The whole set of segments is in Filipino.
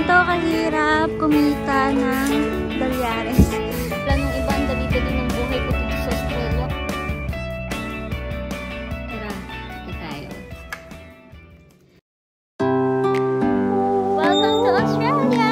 ganito kahirap kumita ng dolyares. Planong iba ang dali-dali ng buhay ko dito sa Australia. Tara, hindi tayo. Welcome to Australia!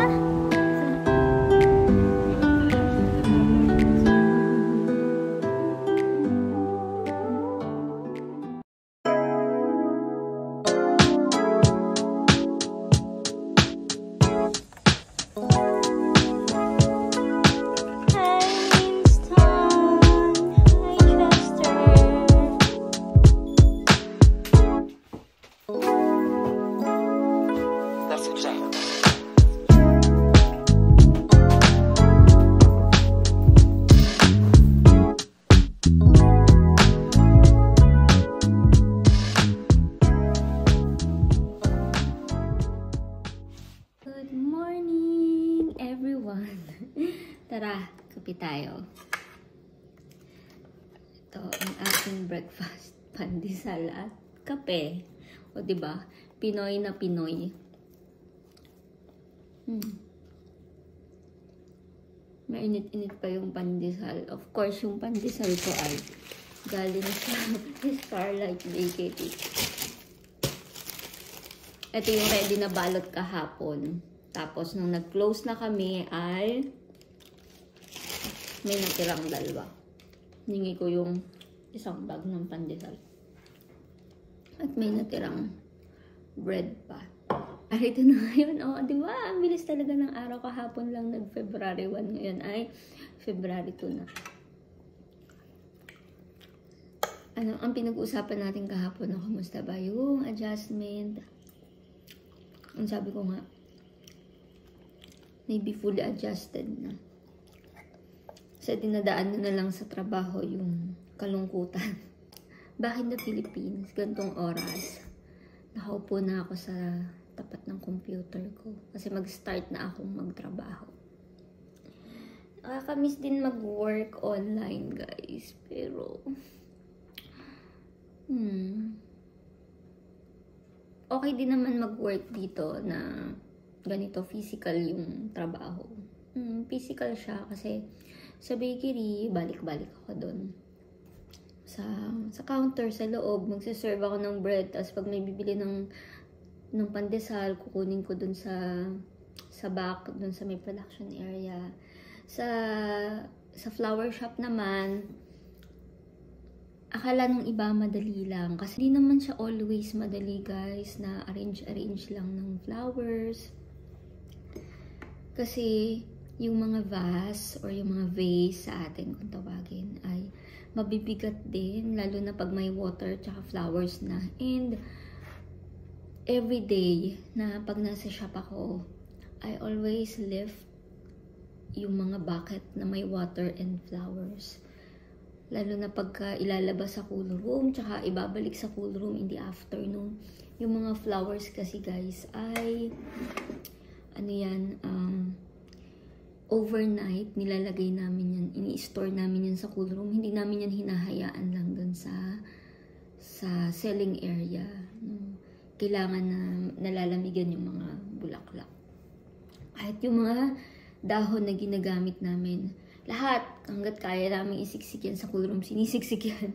Tara, kape tayo. Ito ang aking breakfast. Pandesal at kape. O diba? Pinoy na Pinoy. Mainit-init pa yung pandesal. Of course, yung pandesal ko ay galing sa Starlight Bakery. Ito yung ready na balot kahapon. Tapos, nung nag-close na kami ay may natirang dalawa. Hiningi ko yung isang bag ng pandesal. At may natirang bread pa. Ay, ito na ngayon. O, di ba? Ang bilis talaga ng araw. Kahapon lang nag-February 1. Ngayon ay February 2 na. Ano, ang pinag-uusapan natin kahapon na kumusta ba yung adjustment? Ang sabi ko nga, maybe fully adjusted na. Sa dinadaan na lang sa trabaho yung kalungkutan. Bakit na Philippines? Gantong oras. Nakaupo na ako sa tapat ng computer ko. Kasi mag-start na akong magtrabaho. Nakakamiss din mag-work online, guys. Pero, okay din naman mag-work dito na ganito physical yung trabaho. Physical siya kasi sa bakery, balik-balik ako doon. Sa counter, sa loob, magsiserve ako ng bread. Tapos pag may bibili ng pandesal, kukunin ko doon sa back, doon sa may production area. Sa flower shop naman, akala nung iba madali lang. Kasi di naman siya always madali, guys, na arrange lang ng flowers. Kasi yung mga vase or yung mga vase sa atin kung tawagin ay mabibigat din, lalo na pag may water tsaka flowers na. And everyday na pag nasa shop ako, I always lift yung mga bucket na may water and flowers. Lalo na pagka ilalabas sa cool room tsaka ibabalik sa cool room in the afternoon. Yung mga flowers kasi, guys, ay ano yan, overnight, nilalagay namin yan, ini-store namin yan sa cool room. Hindi namin yan hinahayaan lang dun sa selling area. No? Kailangan na nalalamigan yung mga bulaklak. Kahit yung mga dahon na ginagamit namin, lahat, hanggat kaya namin isiksik yan sa cool room, sinisiksik yan.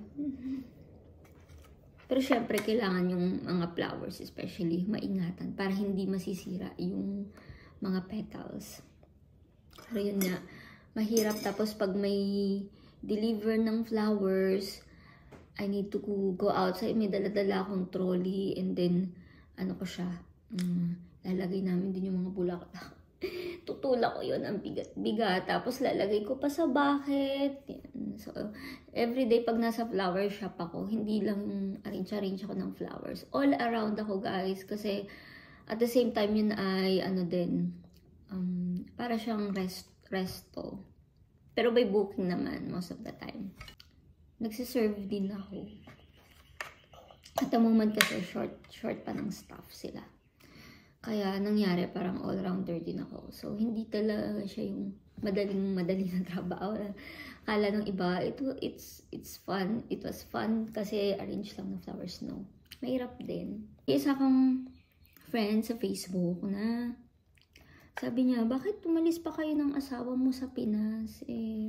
Pero syempre, kailangan yung mga flowers, especially, maingatan para hindi masisira yung mga petals. Pero yun nga, mahirap. Tapos pag may deliver ng flowers, I need to go outside. May dala-dala akong trolley and then, ano ko siya, lalagay namin din yung mga bulaklak. Tutulak ko yun, ang bigat. Tapos lalagay ko pa sa bucket. Yan. So, everyday pag nasa flower shop ako, hindi lang arrange ako ng flowers. All around ako, guys. Kasi at the same time, yun ay, ano din, para siyang resto. Pero by booking naman, most of the time. Nagsiserve din ako. At the moment kasi, short pa ng staff sila. Kaya nangyari parang all-rounder din ako. So, hindi talaga siya yung madali na trabaho. Kala ng iba, it's fun. It was fun kasi arrange lang ng flowers, no. Mahirap din. Isa akong friend sa Facebook na Sabi niya, bakit tumalis pa kayo ng asawa mo sa Pinas?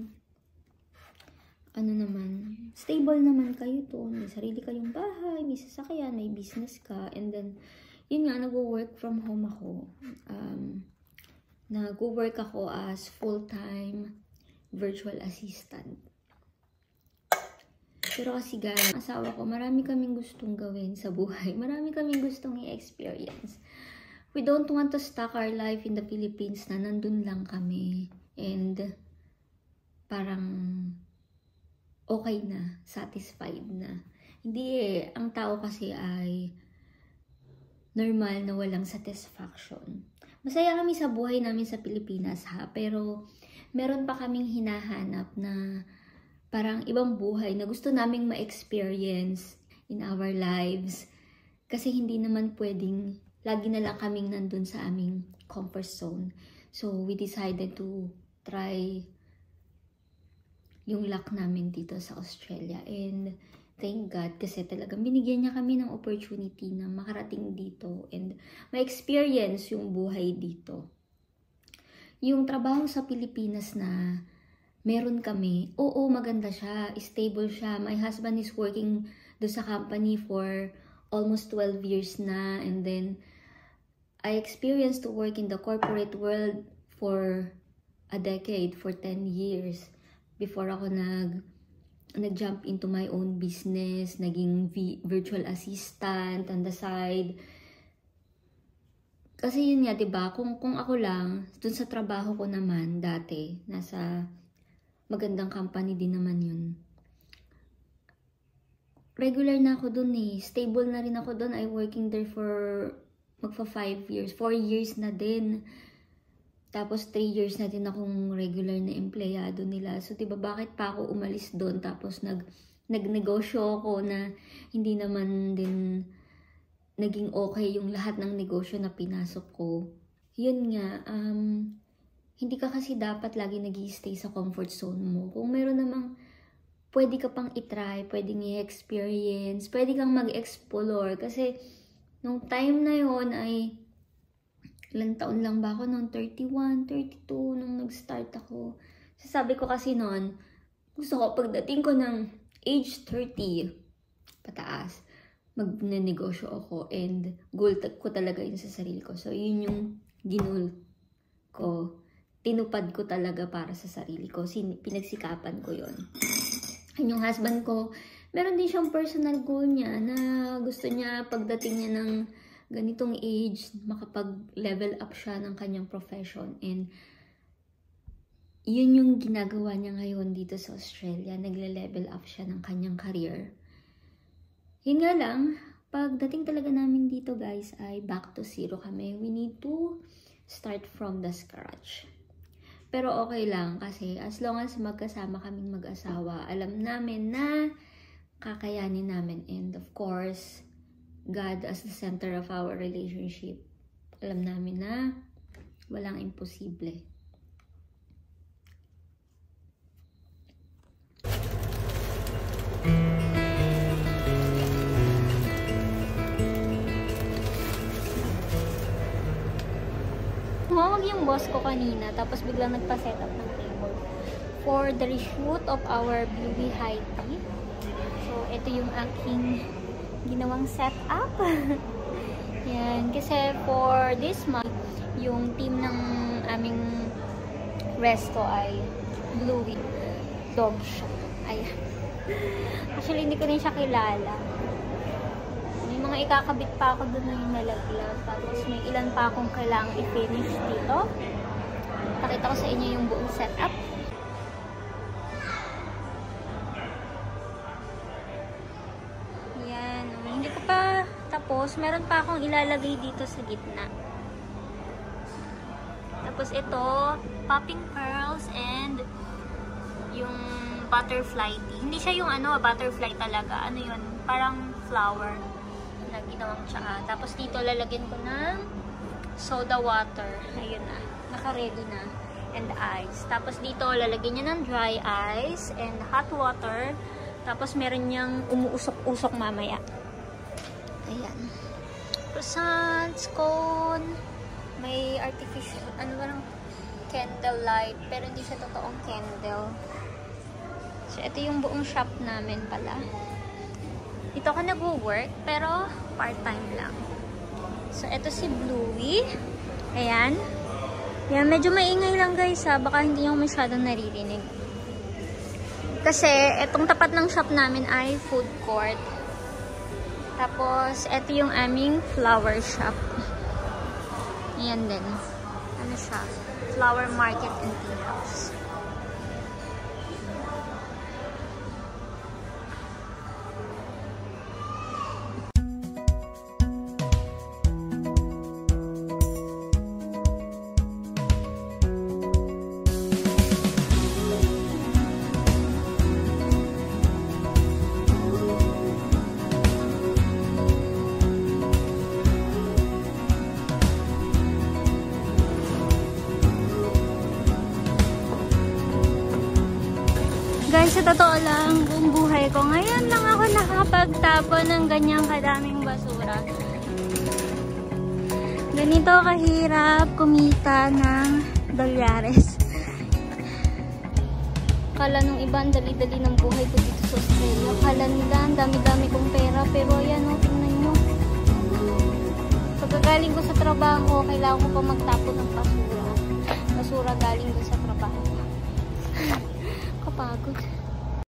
Ano naman, stable naman kayo to. May sarili kayong bahay, may sasakyan, may business ka. And then, yun nga, nag-work from home ako. Nag-work ako as full-time virtual assistant. Pero kasi guys, asawa ko, marami kaming gustong gawin sa buhay. Marami kaming gustong i-experience. We don't want to stuck our life in the Philippines na nandun lang kami. And parang okay na, satisfied na. Hindi ang tao kasi ay normal na walang satisfaction. Masaya kami sa buhay namin sa Pilipinas ha, pero meron pa kaming hinahanap na parang ibang buhay na gusto naming ma-experience in our lives. Kasi hindi naman pwedeng lagi na lang kaming nandun sa aming comfort zone. So, we decided to try yung luck namin dito sa Australia. And thank God kasi talagang binigyan niya kami ng opportunity na makarating dito and ma-experience yung buhay dito. Yung trabaho sa Pilipinas na meron kami, oo, maganda siya, stable siya. My husband is working do sa company for almost 12 years na. And then, I experienced to work in the corporate world for a decade, for 10 years. Before ako nag-jump into my own business, naging virtual assistant on the side. Kasi yun nga, diba? Kung ako lang, dun sa trabaho ko naman dati, nasa magandang company din naman yun. Regular na ako dun eh. Stable na rin ako dun. I working there for magfa 5 years. 4 years na din. Tapos 3 years na din akong regular na empleyado nila. So diba bakit pa ako umalis dun? Tapos nagnegosyo ako na hindi naman din naging okay yung lahat ng negosyo na pinasok ko. Yun nga, hindi ka kasi dapat lagi nag-i-stay sa comfort zone mo. Kung meron namang pwede ka pang i-try, pwedeng i-experience, pwede kang mag-explore. Kasi nung time na yon ay ilang taon lang ba ako? Nung 31, 32, nung nag-start ako. Sabi ko kasi noon, gusto ko pagdating ko ng age 30, pataas, mag-negosyo ako. And goal ko talaga yun sa sarili ko. So yun yung ginul ko. Tinupad ko talaga para sa sarili ko. Pinagsikapan ko yon. Yung husband ko, meron din siyang personal goal niya na gusto niya pagdating niya ng ganitong age, makapag-level up siya ng kanyang profession. And yun yung ginagawa niya ngayon dito sa Australia. Nagle-level up siya ng kanyang career. Yun nga lang, pagdating talaga namin dito guys ay back to zero kami. We need to start from the scratch. Pero okay lang kasi as long as magkasama kaming mag-asawa, alam namin na kakayanin namin. And of course, God as the center of our relationship. Alam namin na walang imposible. Tumawag yung boss ko kanina, tapos biglang nagpa-set up ng table for the reshoot of our Bluey High Tea. So, ito yung aking ginawang setup. Yan. Kasi for this month, yung team ng aming resto ay Bluey Dog siya. Ayan. Actually, hindi ko rin siya kilala. Mga ikakabit pa ako doon na yung nalaglag. Tapos may ilan pa akong kailangang i-finish dito. Pakita ko sa inyo yung buong setup. Yan. Hindi ko pa tapos. Meron pa akong ilalagay dito sa gitna. Tapos ito, popping pearls and yung butterfly tea. Hindi siya yung butterfly talaga. Ano yun? Parang flower na ginawang tsaa. Tapos dito lalagyan ko ng soda water. Ayun na. Naka-ready na. And ice. Tapos dito lalagyan niya ng dry ice and hot water. Tapos meron niyang umuusok-usok mamaya. Ayan. Croissants, cone, May artificial, ano ba lang, candle light, pero hindi siya totoong candle. So, ito yung buong shop namin pala. Dito ako nag-work, pero part-time lang. So, ito si Bluey. Ayan. Yan, medyo maingay lang guys ha. Baka hindi nyo masyadong naririnig. Kasi, itong tapat ng shop namin ay food court. Tapos, ito yung aming flower shop. Ayan din. Ano siya? Flower market and tea house. Guys, sa totoo lang, buong buhay ko, ngayon lang ako nakapagtapon ng ganyang kadaming basura. Ganito kahirap kumita ng dolyares. Kala nung iba, ang dali-dali ng buhay ko dito sa Australia. Kala nila, ang dami-dami kong pera. Pero ayan o, tingnan nyo. Pagkagaling ko sa trabaho, kailangan ko pa magtapon ng basura. Basura galing ko sa trabaho. Kapagod.